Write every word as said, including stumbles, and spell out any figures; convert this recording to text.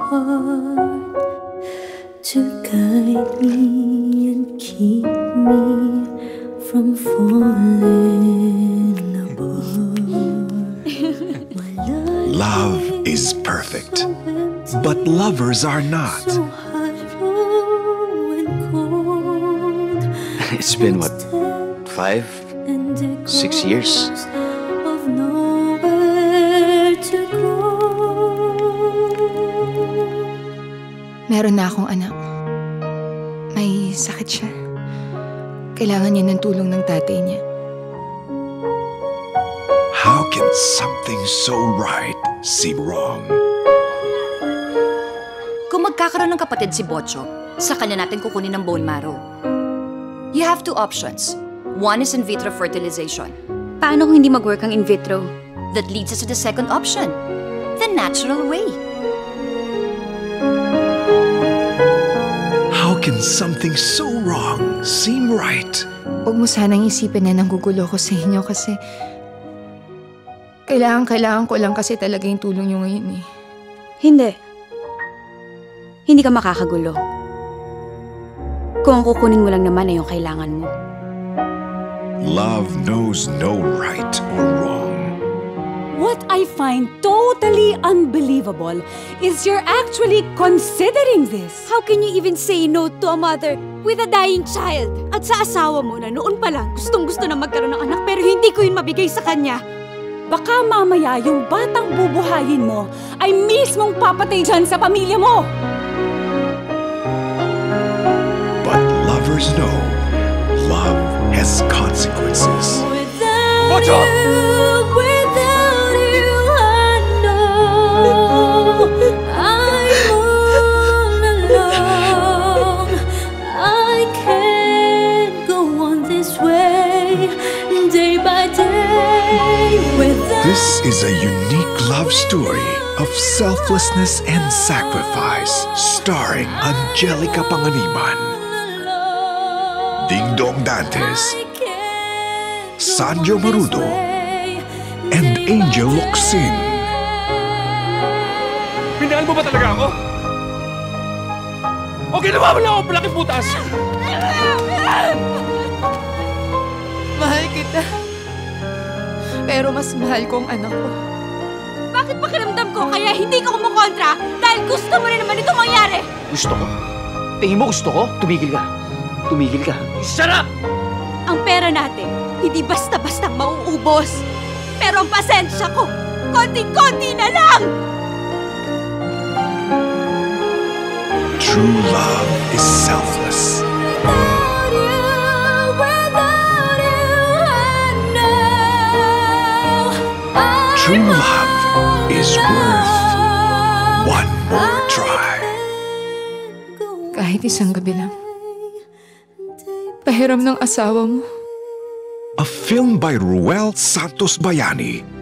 heart to guide me and keep me from falling apart. Love is perfect, but lovers are not. It's been, what, five, six years? Meron na akong anak. May sakit siya. Kailangan niya ng tulong ng tatay niya. How can something so right seem wrong? Kung magkakaroon ng kapatid si Botchok, sa kanya natin kukunin ng bone marrow. You have two options. One is in vitro fertilization. Paano kung hindi mag-work ang in vitro? That leads us to the second option, the natural way. How can something so wrong seem right? Huwag mo sanang isipin na nanggugulo ko sa inyo kasi kailangan-kailangan ko lang kasi talaga yung tulong nyo ngayon eh. Hindi. Hindi ka makakagulo. Kung ang kukunin mo lang naman ay yung kailangan mo. Love knows no right or wrong. What I find totally unbelievable is you're actually considering this. How can you even say no to a mother with a dying child? At sa asawa mo na noon pa lang gustong-gusto na magkaroon ng anak pero hindi ko yun mabigay sa kanya. Baka mamaya yung batang bubuhayin mo ay mismong papatay dyan sa pamilya mo. But lovers know love has consequences. Botchok! Without you, I know I'm all alone. I can't go on this way, day by day. This is a unique love story of selflessness and sacrifice, starring Angelica Panganiban, Dingdong Dantes, Zanjoe Marudo, and Angel Locsin. Minahal mo ba talaga ako? O ginawa mo lang ako palaking putas? Mahal kita. Pero mas mahal ko ang anak ko. Bakit pakiramdam ko kaya hindi ka kumukontra dahil gusto mo rin naman ito mangyari? Gusto ko? Tingin mo gusto ko? Tumigil ka. Tumigil ka. Shut up! Ang pera natin, hindi basta-basta mauubos. Pero ang pasensya ko, konting-konti na lang! True love is selfless. Without you, without you, I know I'm True love is worth one more try. Kahit isang gabi lang. Pahiram ng asawa mo. A film by Ruel Santos Bayani.